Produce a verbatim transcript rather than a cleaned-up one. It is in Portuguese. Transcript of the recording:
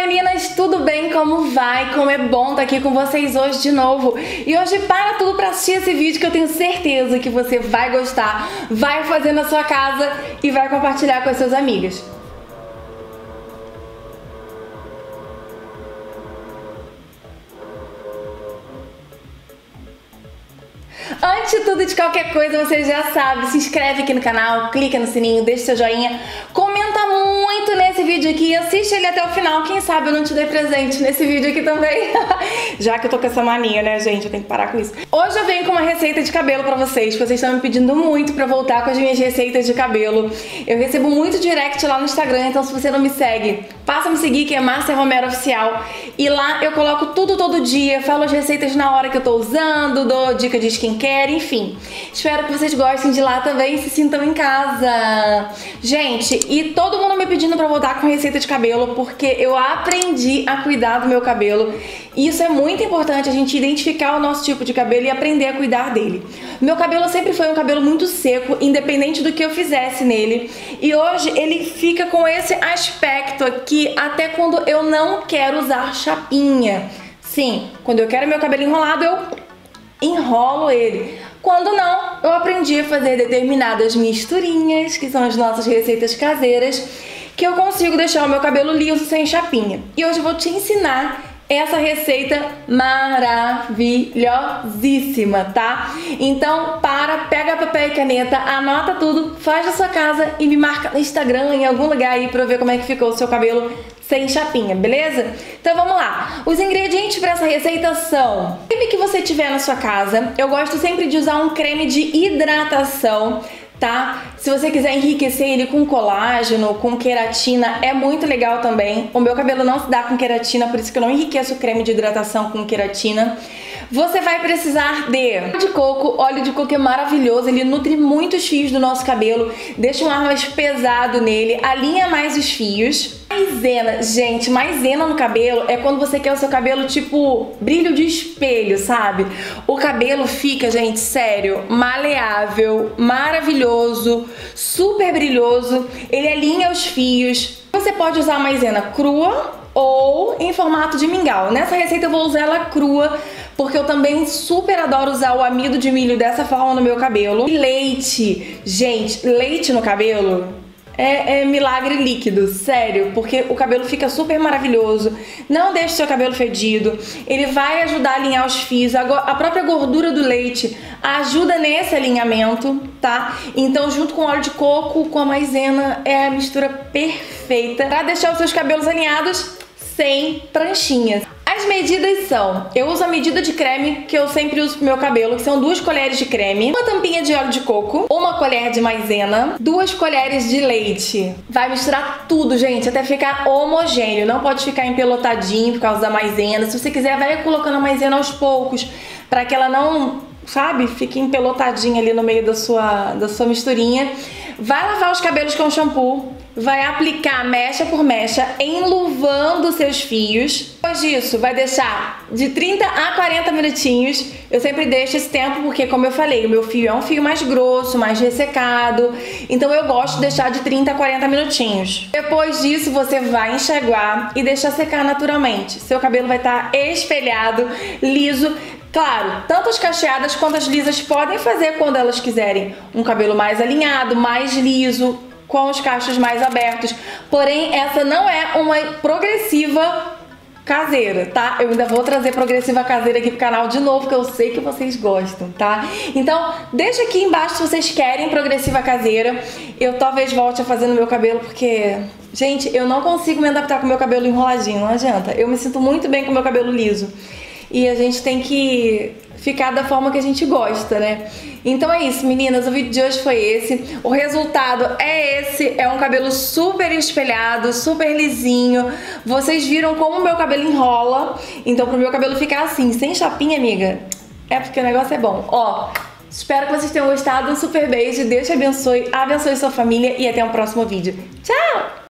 meninas, tudo bem? Como vai? Como é bom estar aqui com vocês hoje de novo. E hoje para tudo para assistir esse vídeo que eu tenho certeza que você vai gostar, vai fazer na sua casa e vai compartilhar com as suas amigas. Antes de tudo e de qualquer coisa, você já sabe, se inscreve aqui no canal, clica no sininho, deixa seu joinha, comenta muito nesse vídeo aqui, assiste ele até o final, quem sabe eu não te dei presente nesse vídeo aqui também. Já que eu tô com essa mania, né, gente, eu tenho que parar com isso. Hoje eu venho com uma receita de cabelo pra vocês, que vocês estão me pedindo muito pra voltar com as minhas receitas de cabelo. Eu recebo muito direct lá no Instagram, então se você não me segue, passa a me seguir, que é Márcia Romero Oficial. E lá eu coloco tudo todo dia, falo as receitas na hora que eu tô usando, dou dica de skincare, enfim. Espero que vocês gostem de lá também e se sintam em casa. Gente, e todo mundo me pedindo pra voltar com receita de cabelo, porque eu aprendi a cuidar do meu cabelo. E isso é muito importante, a gente identificar o nosso tipo de cabelo e aprender a cuidar dele. Meu cabelo sempre foi um cabelo muito seco, independente do que eu fizesse nele. E hoje ele fica com esse aspecto aqui, até quando eu não quero usar chapinha. Sim, quando eu quero meu cabelo enrolado, eu enrolo ele. Quando não, eu aprendi a fazer determinadas misturinhas, que são as nossas receitas caseiras, que eu consigo deixar o meu cabelo liso sem chapinha. E hoje eu vou te ensinar essa receita maravilhosíssima, tá? Então, para, pega papel e caneta, anota tudo, faz na sua casa e me marca no Instagram, em algum lugar aí, pra eu ver como é que ficou o seu cabelo sem chapinha, beleza? Então vamos lá. Os ingredientes para essa receita são: creme que você tiver na sua casa. Eu gosto sempre de usar um creme de hidratação, tá? Se você quiser enriquecer ele com colágeno, com queratina, é muito legal também. O meu cabelo não se dá com queratina, por isso que eu não enriqueço o creme de hidratação com queratina. Você vai precisar de óleo de coco. Óleo de coco é maravilhoso, ele nutre muito os fios do nosso cabelo, deixa um ar mais pesado nele, alinha mais os fios. Maisena, gente, maisena no cabelo é quando você quer o seu cabelo tipo brilho de espelho, sabe? O cabelo fica, gente, sério, maleável, maravilhoso, super brilhoso, ele alinha os fios. Você pode usar a maisena crua ou em formato de mingau. Nessa receita eu vou usar ela crua, porque eu também super adoro usar o amido de milho dessa forma no meu cabelo. E leite, gente, leite no cabelo É, é milagre líquido, sério, porque o cabelo fica super maravilhoso. Não deixe seu cabelo fedido, ele vai ajudar a alinhar os fios. A, a própria gordura do leite ajuda nesse alinhamento, tá? Então, junto com o óleo de coco, com a maisena, é a mistura perfeita para deixar os seus cabelos alinhados sem pranchinhas. As medidas são: eu uso a medida de creme que eu sempre uso pro meu cabelo, que são duas colheres de creme, uma tampinha de óleo de coco, uma colher de maisena, duas colheres de leite. Vai misturar tudo, gente, até ficar homogêneo. Não pode ficar empelotadinho por causa da maisena. Se você quiser, vai colocando a maisena aos poucos, para que ela não, sabe, fique empelotadinha ali no meio da sua, da sua misturinha. Vai lavar os cabelos com shampoo, vai aplicar mecha por mecha, enluvando seus fios. Depois disso, vai deixar de trinta a quarenta minutinhos. Eu sempre deixo esse tempo porque, como eu falei, o meu fio é um fio mais grosso, mais ressecado. Então eu gosto de deixar de trinta a quarenta minutinhos. Depois disso, você vai enxaguar e deixar secar naturalmente. Seu cabelo vai estar espelhado, liso. Claro, tanto as cacheadas quanto as lisas podem fazer quando elas quiserem um cabelo mais alinhado, mais liso, com os cachos mais abertos. Porém, essa não é uma progressiva caseira, tá? Eu ainda vou trazer progressiva caseira aqui pro canal de novo, que eu sei que vocês gostam, tá? Então, deixa aqui embaixo se vocês querem progressiva caseira. Eu talvez volte a fazer no meu cabelo, porque, gente, eu não consigo me adaptar com o meu cabelo enroladinho, não adianta. Eu me sinto muito bem com o meu cabelo liso. E a gente tem que ficar da forma que a gente gosta, né? Então é isso, meninas, o vídeo de hoje foi esse. O resultado é esse, é um cabelo super espelhado, super lisinho. Vocês viram como o meu cabelo enrola. Então pro meu cabelo ficar assim, sem chapinha, amiga, é porque o negócio é bom. Ó, espero que vocês tenham gostado. Um super beijo, Deus te abençoe, abençoe sua família e até o próximo vídeo. Tchau!